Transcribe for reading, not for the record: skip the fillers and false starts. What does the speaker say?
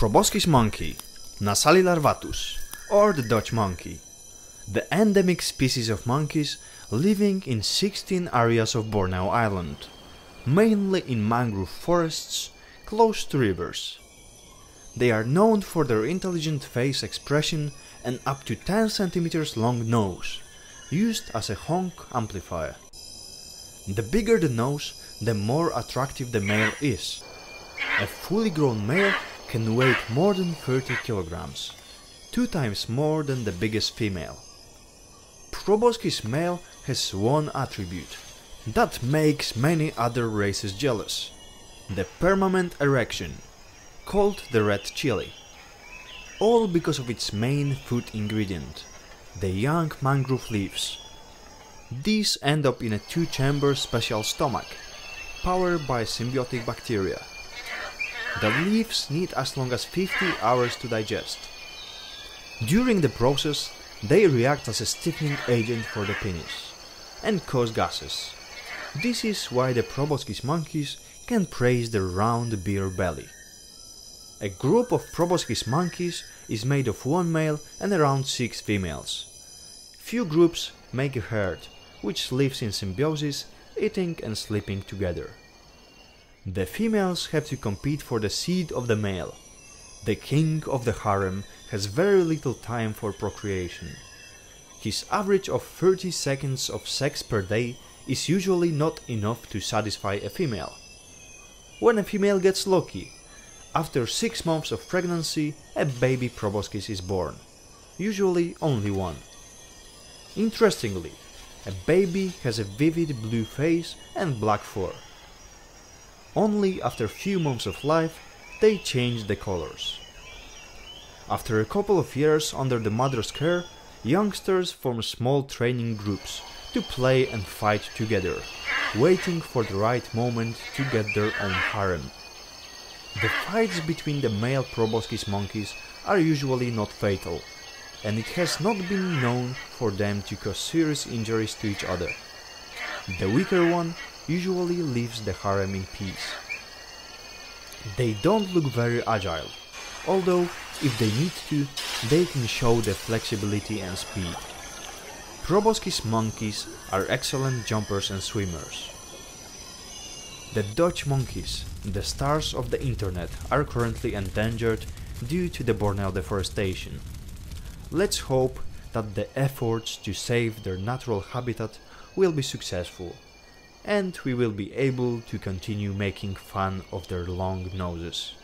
Proboscis monkey, Nassali larvatus, or the Dutch monkey. The endemic species of monkeys living in 16 areas of Borneo Island, mainly in mangrove forests close to rivers. They are known for their intelligent face expression and up to 10 cm long nose, used as a honk amplifier. The bigger the nose, the more attractive the male is. A fully grown male can weigh more than 30 kilograms, 2 times more than the biggest female. Proboscis male has one attribute that makes many other races jealous: the permanent erection, called the red chili. All because of its main food ingredient, the young mangrove leaves. These end up in a 2-chamber special stomach, powered by symbiotic bacteria. The leaves need as long as 50 hours to digest. During the process, they react as a stiffening agent for the penis and cause gases. This is why the proboscis monkeys can praise their round beer belly. A group of proboscis monkeys is made of 1 male and around 6 females. Few groups make a herd, which lives in symbiosis, eating and sleeping together. The females have to compete for the seed of the male. The king of the harem has very little time for procreation. His average of 30 seconds of sex per day is usually not enough to satisfy a female. When a female gets lucky, after 6 months of pregnancy, a baby proboscis is born, usually only one. Interestingly, a baby has a vivid blue face and black fur. Only after a few months of life, they change the colors. After a couple of years under the mother's care, youngsters form small training groups to play and fight together, waiting for the right moment to get their own harem. The fights between the male proboscis monkeys are usually not fatal, and it has not been known for them to cause serious injuries to each other. The weaker one usually leaves the harem in peace. They don't look very agile, although if they need to, they can show the flexibility and speed. Proboscis monkeys are excellent jumpers and swimmers. The Dutch monkeys, the stars of the internet, are currently endangered due to the Borneo deforestation. Let's hope that the efforts to save their natural habitat will be successful, and we will be able to continue making fun of their long noses.